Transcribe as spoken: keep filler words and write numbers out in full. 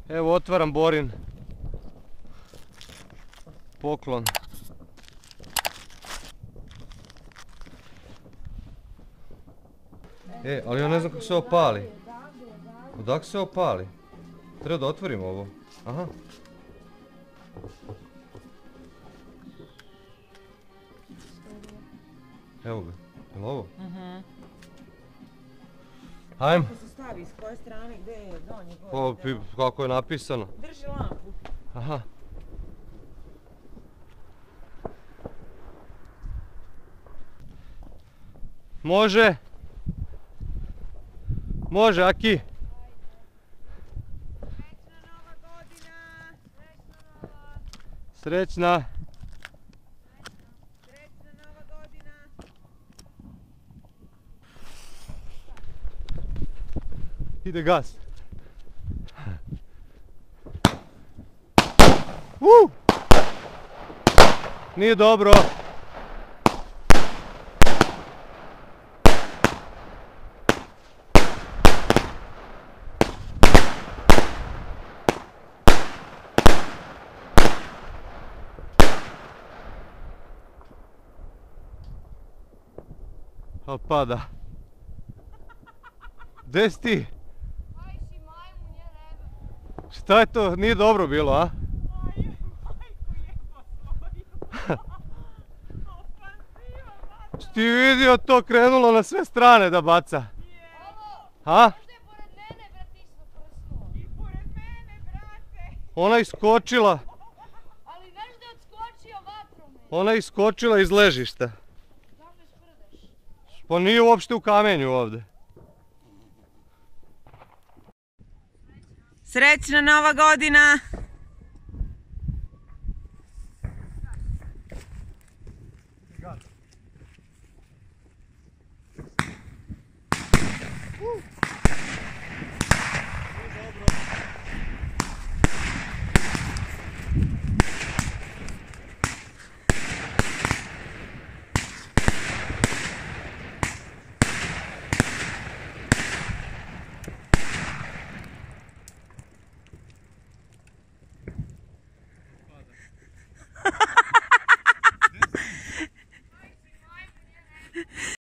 Evo otvaram Borin poklon. E, ali ja ne znam kako se ovo pali. Odakle se ovo pali? Treba da otvorim ovo. Aha. Evo ga, je li ovo? Mhm. Hajmo. Kako se stavi, s koje strane, gdje je donje gore? Ovo, kako je napisano. Drži lampu. Aha. Može. Može, Aki. Srećna. Srećna nova godina. Ide gas. Uh! Nije dobro. Al pada. Gdje si ti? Šta je to? Nije dobro bilo, a? Ti vidio to krenulo na sve strane da baca? Ha? Ona iskočila. Ali znaš da je odskočio vatrom? Ona iskočila iz ležišta. Zašto sprdaš? Pa nije uopšte u kamenju ovdje. Srećna nova godina!